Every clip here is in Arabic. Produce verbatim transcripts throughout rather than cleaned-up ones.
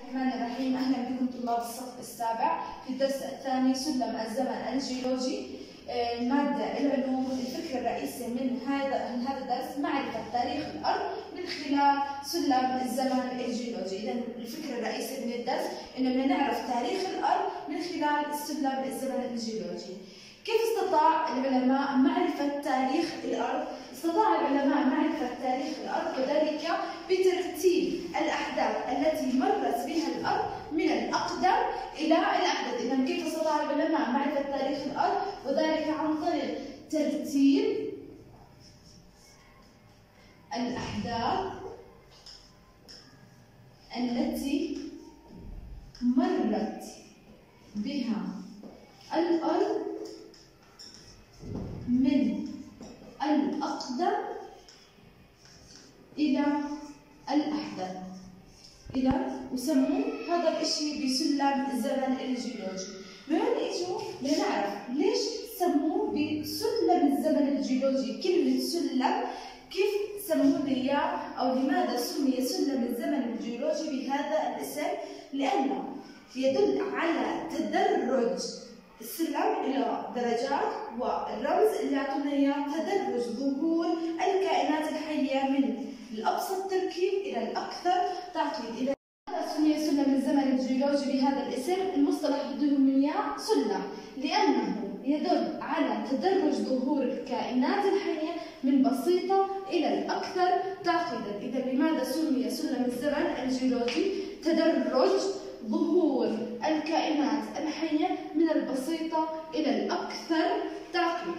الرحمن الرحيم. أهلا بكم طلاب الصف السابع في الدرس الثاني سلم الزمن الجيولوجي. مادة العلوم. الفكر الرئيسي من هذا من هذا الدرس معرفة تاريخ الأرض من خلال سلم الزمن الجيولوجي. إذا الفكر الرئيسي من الدرس إننا نعرف تاريخ الأرض من خلال سلم الزمن الجيولوجي. كيف استطاع العلماء معرفة تاريخ الأرض؟ استطاع العلماء معرفة تاريخ الأرض وذلك بترتيب الأحداث التي مرت بها الأرض من الأقدم إلى الأحدث. إذا كيف استطاع العلماء معرفة تاريخ الأرض؟ وذلك عن طريق ترتيب الأحداث التي مرت بها الأرض من الأقدم إلى الأحدث. إذا وسموه هذا الشيء بسلم الزمن الجيولوجي. من وين اجوا؟ لنعرف ليش سموه بسلم الزمن الجيولوجي. كلمة سلم كيف سموه إياه أو لماذا سمي سلم الزمن الجيولوجي بهذا الاسم؟ لأنه يدل على تدرج السلم إلى درجات، والرمز اللي يعطونا إياه تدرج ظهور الكائنات الحية من الأبسط تركيب إلى الأكثر تعقيد. إذا سمي سلم الزمن الجيولوجي بهذا الاسم، المصطلح بدهم إياه سلم لأنه يدل على تدرج ظهور الكائنات الحية من بسيطة إلى الأكثر تعقيدا. إذا لماذا سمي سلم الزمن الجيولوجي؟ تدرج ظهور الكائنات الحية من البسيطة إلى الأكثر تعقيدا.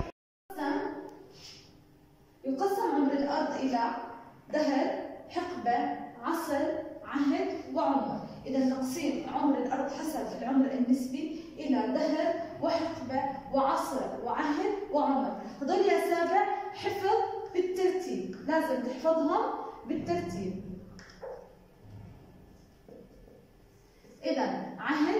يقسم عمر الأرض إلى دهر، حقبة، عصر، عهد، وعمر. إذا تقسيم عمر الأرض حسب العمر النسبي إلى دهر وحقبة وعصر وعهد وعمر. هذول يا سابع حفظ بالترتيب، لازم تحفظهم بالترتيب. إذا عهد،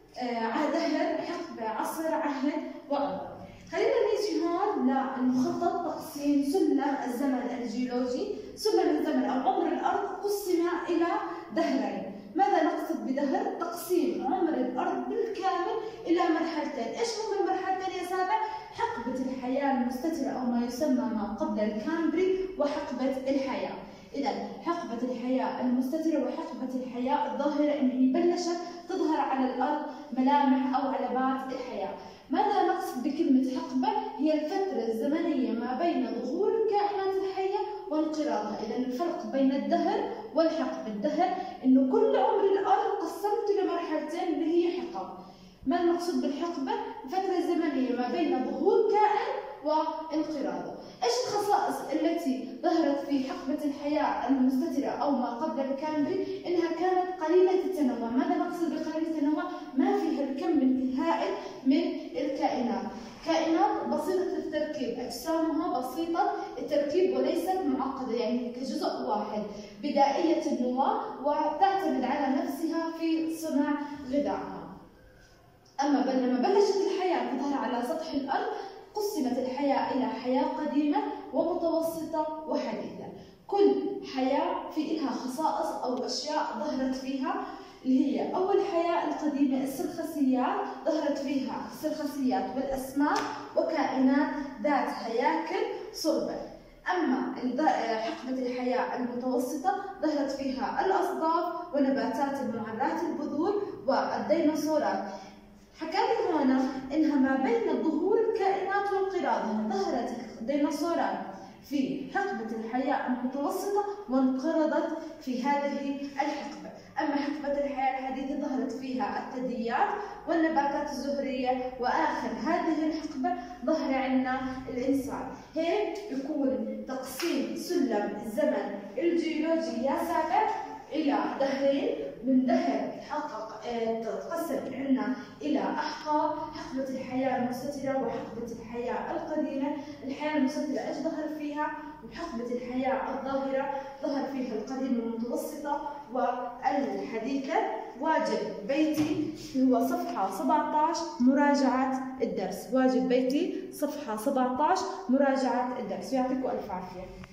آه دهر، حقبة، عصر، عهد، وعمر. خلينا نيجي هون للمخطط تقسيم سلم الزمن الجيولوجي. سلم الزمن أو عمر الأرض قسم إلى دهرين. ماذا نقصد بدهر؟ تقسيم عمر الأرض بالكامل إلى مرحلتين. إيش هم المرحلتين يا سابع؟ حقبة الحياة المستترة أو ما يسمى ما قبل الكامبري، وحقبة الحياة. إذا حقبة الحياة المستترة وحقبة الحياة الظاهرة إن هي بلشت تظهر على الأرض ملامح أو علامات الحياة. ماذا نقصد بكلمة حقبة؟ هي الفترة الزمنية ما بين ظهور الكائنات الحية وانقراضها. إذا الفرق بين الدهر والحقبة، الدهر إنه كل عمر الأرض قسمته لمرحلتين اللي هي حقب. ما المقصود بالحقبة؟ الفترة الزمنية ما بين ظهور كائن وانقراضه. ايش الخصائص التي ظهرت في حقبة الحياة المستترة أو ما قبل الكامبري؟ إنها كانت قليلة التنوع. ماذا نقصد بقليلة التنوع؟ ما فيها الكم الهائل من الكائنات. كائنات بسيطة التركيب، أجسامها بسيطة التركيب وليست معقدة، يعني كجزء واحد، بدائية النواة وتعتمد على نفسها في صنع غذائها. أما لما بلشت الحياة تظهر على سطح الأرض قسمت الحياة إلى حياة قديمة ومتوسطة وحديثة. كل حياة في لها خصائص أو أشياء ظهرت فيها، اللي هي أول حياة القديمة السلخسيات، ظهرت فيها السلخسيات والأسماك وكائنات ذات هياكل صلبة. أما حقبة الحياة المتوسطة ظهرت فيها الأصداف ونباتات المعرات البذور والديناصورات. حكى لي هنا إنها ما بين ظهور الكائنات وانقراضها. ظهرت الديناصورات في حقبة الحياة المتوسطة وانقرضت في هذه الحقبة. أما حقبة الحياة الحديثة ظهرت فيها الثدييات والنباتات الزهرية، وآخر هذه الحقبة ظهر عندنا الإنسان. هيك يكون تقسيم سلم الزمن الجيولوجي يا سابع إلى دهرين. من دهر حقق تقسم عندنا إلى أحقاب: حقبة الحياة المستترة وحقبة الحياة القديمة. الحياة المستترة إيش ظهر فيها؟ وحقبة الحياة الظاهرة ظهر فيها القديمة والمتوسطة والحديثة. واجب بيتي هو صفحة سبعة عشر مراجعة الدرس. واجب بيتي صفحة سبعة عشر مراجعة الدرس. يعطيكم ألف عافية.